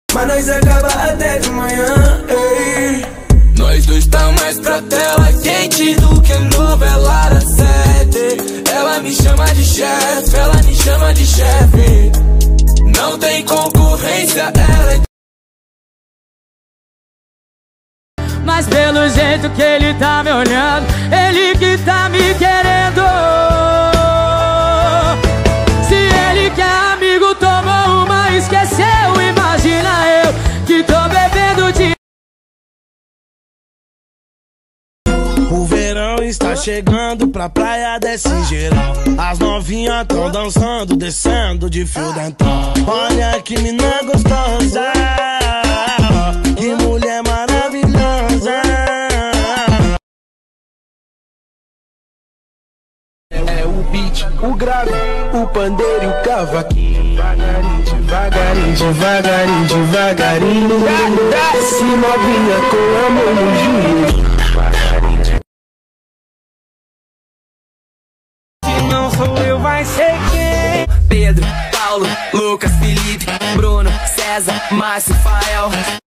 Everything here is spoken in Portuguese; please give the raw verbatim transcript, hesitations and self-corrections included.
mas nós acaba até de manhã, ei. Nós dois tá mais pra tela quente do que novela da sete. Ela me chama de chefe, ela me chama de chefe. Não tem concorrência, ela é... Mas pelo jeito que ele tá me olhando, ele que tá me querendo. Se ele que é amigo tomou uma, esqueceu. Imagina eu que tô bebendo de... O verão está chegando pra praia, desce geral. As novinhas tão dançando, descendo de fio dental. Olha que mina gostosa, que mulher maravilhosa. É o beat, o grave, o pandeiro e o cavaquinho. Devagarinho, devagarinho, devagarinho, devagarinho. Desce novinha com amor no joelho. Se não sou eu, vai ser quem? Pedro, Paulo, Lucas, Felipe, Bruno, César, Márcio, Fael.